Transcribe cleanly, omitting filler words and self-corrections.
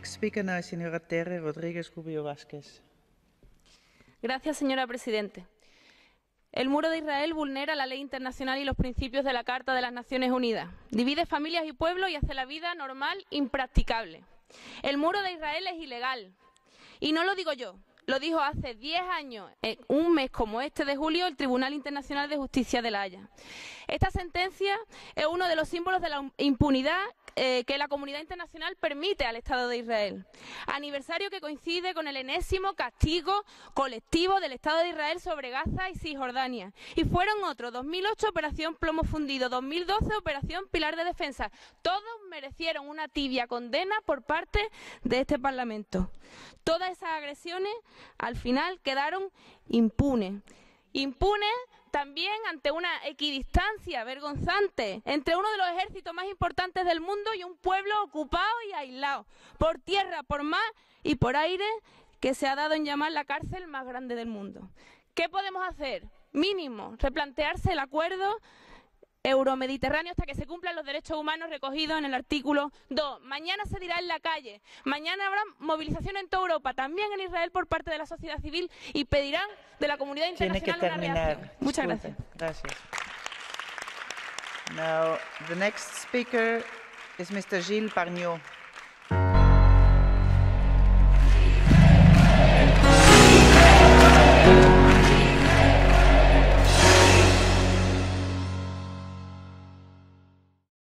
next speaker now is señora Tere Rodríguez Rubio Vázquez. Gracias, señora Presidenta. El muro de Israel vulnera la ley internacional y los principios de la Carta de las Naciones Unidas. Divide familias y pueblos y hace la vida normal impracticable. El muro de Israel es ilegal. Y no lo digo yo. Lo dijo hace 10 años, en un mes como este de julio, el Tribunal Internacional de Justicia de La Haya. Esta sentencia es uno de los símbolos de la impunidad que la comunidad internacional permite al Estado de Israel. Aniversario que coincide con el enésimo castigo colectivo del Estado de Israel sobre Gaza y Cisjordania. Y fueron otros: 2008, Operación Plomo Fundido; 2012, Operación Pilar de Defensa. Todos merecieron una tibia condena por parte de este Parlamento. Todas esas agresiones al final quedaron impunes. Impunes también ante una equidistancia vergonzante entre uno de los ejércitos más importantes del mundo y un pueblo ocupado y aislado, por tierra, por mar y por aire, que se ha dado en llamar la cárcel más grande del mundo. ¿Qué podemos hacer? Mínimo, replantearse el acuerdo euromediterráneo hasta que se cumplan los derechos humanos recogidos en el artículo 2. Mañana se dirá en la calle, mañana habrá movilización en toda Europa, también en Israel por parte de la sociedad civil, y pedirán de la comunidad internacional una reacción. Muchas gracias. Gracias. Now, the next speaker is Mr. Gilles Pargnot.